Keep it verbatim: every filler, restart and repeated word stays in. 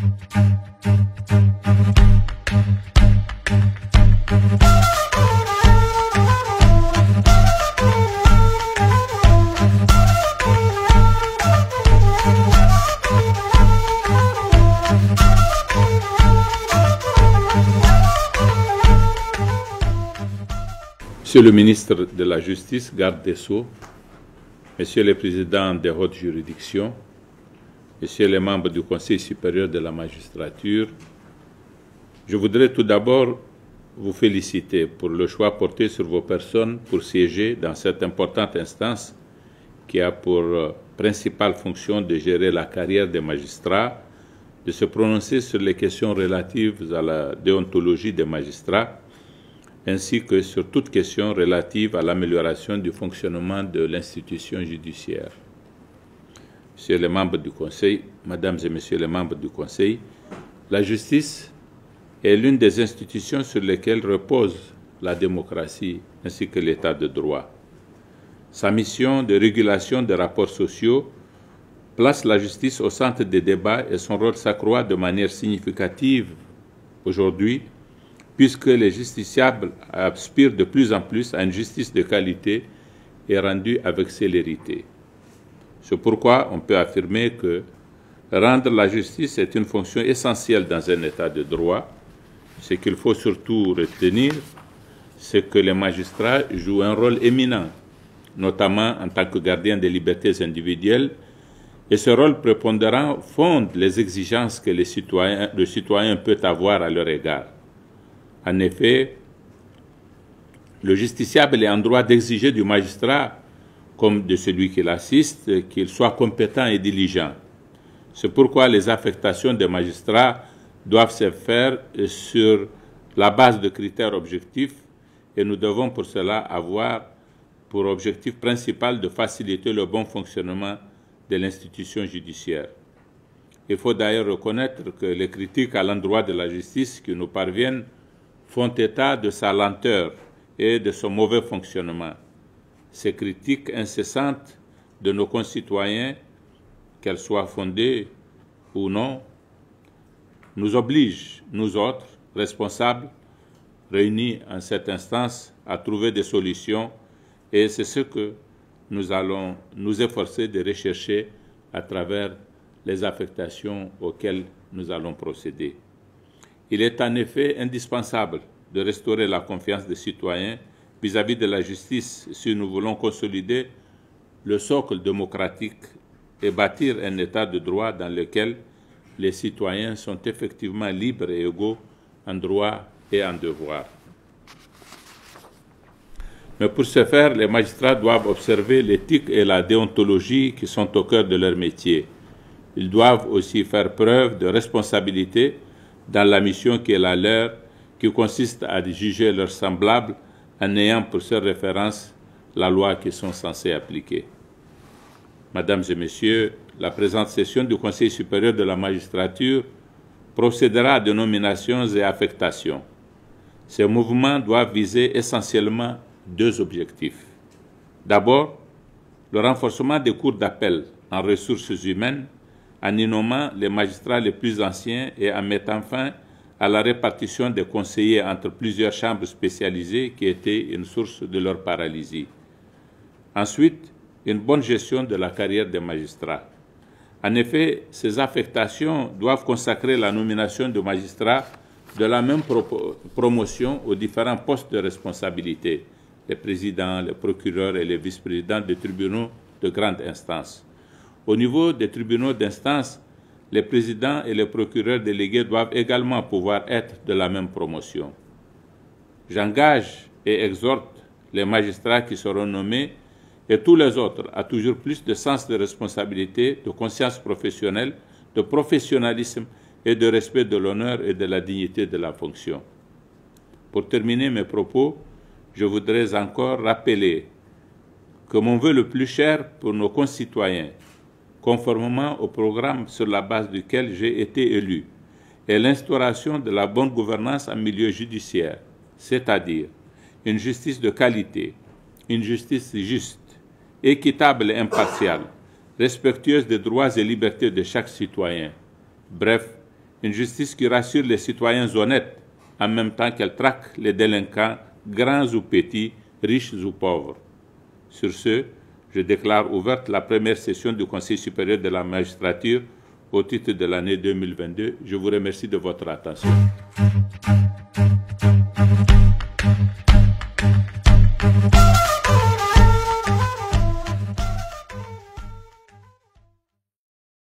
Monsieur le ministre de la Justice, garde des Sceaux, Messieurs les présidents des hautes juridictions, Messieurs les membres du Conseil supérieur de la magistrature, je voudrais tout d'abord vous féliciter pour le choix porté sur vos personnes pour siéger dans cette importante instance qui a pour principale fonction de gérer la carrière des magistrats, de se prononcer sur les questions relatives à la déontologie des magistrats, ainsi que sur toute question relative à l'amélioration du fonctionnement de l'institution judiciaire. Messieurs les membres du Conseil, Mesdames et Messieurs les membres du Conseil, la justice est l'une des institutions sur lesquelles repose la démocratie ainsi que l'état de droit. Sa mission de régulation des rapports sociaux place la justice au centre des débats et son rôle s'accroît de manière significative aujourd'hui, puisque les justiciables aspirent de plus en plus à une justice de qualité et rendue avec célérité. C'est pourquoi on peut affirmer que rendre la justice est une fonction essentielle dans un état de droit. Ce qu'il faut surtout retenir, c'est que les magistrats jouent un rôle éminent, notamment en tant que gardiens des libertés individuelles, et ce rôle prépondérant fonde les exigences que les citoyens, le citoyen peut avoir à leur égard. En effet, le justiciable est en droit d'exiger du magistrat, comme de celui qui l'assiste, qu'il soit compétent et diligent. C'est pourquoi les affectations des magistrats doivent se faire sur la base de critères objectifs et nous devons pour cela avoir pour objectif principal de faciliter le bon fonctionnement de l'institution judiciaire. Il faut d'ailleurs reconnaître que les critiques à l'endroit de la justice qui nous parviennent font état de sa lenteur et de son mauvais fonctionnement. Ces critiques incessantes de nos concitoyens, qu'elles soient fondées ou non, nous obligent, nous autres, responsables, réunis en cette instance, à trouver des solutions, et c'est ce que nous allons nous efforcer de rechercher à travers les affectations auxquelles nous allons procéder. Il est en effet indispensable de restaurer la confiance des citoyens vis-à-vis de la justice si nous voulons consolider le socle démocratique et bâtir un état de droit dans lequel les citoyens sont effectivement libres et égaux en droit et en devoir. Mais pour ce faire, les magistrats doivent observer l'éthique et la déontologie qui sont au cœur de leur métier. Ils doivent aussi faire preuve de responsabilité dans la mission qui est la leur, qui consiste à juger leurs semblables en ayant pour seule référence la loi qu'ils sont censés appliquer. Mesdames et Messieurs, la présente session du Conseil supérieur de la magistrature procédera à de nominations et affectations. Ces mouvements doivent viser essentiellement deux objectifs. D'abord, le renforcement des cours d'appel en ressources humaines en y nommant les magistrats les plus anciens et en mettant fin à la répartition des conseillers entre plusieurs chambres spécialisées qui étaient une source de leur paralysie. Ensuite, une bonne gestion de la carrière des magistrats. En effet, ces affectations doivent consacrer la nomination de magistrats de la même pro promotion aux différents postes de responsabilité, les présidents, les procureurs et les vice-présidents des tribunaux de grande instance. Au niveau des tribunaux d'instance, les présidents et les procureurs délégués doivent également pouvoir être de la même promotion. J'engage et exhorte les magistrats qui seront nommés et tous les autres à toujours plus de sens de responsabilité, de conscience professionnelle, de professionnalisme et de respect de l'honneur et de la dignité de la fonction. Pour terminer mes propos, je voudrais encore rappeler que mon vœu le plus cher pour nos concitoyens, conformément au programme sur la base duquel j'ai été élu, est l'instauration de la bonne gouvernance en milieu judiciaire, c'est-à-dire une justice de qualité, une justice juste, équitable et impartiale, respectueuse des droits et libertés de chaque citoyen, bref, Une justice qui rassure les citoyens honnêtes en même temps qu'elle traque les délinquants, grands ou petits, riches ou pauvres. Sur ce, je déclare ouverte la première session du Conseil supérieur de la magistrature au titre de l'année deux mille vingt-deux. Je vous remercie de votre attention.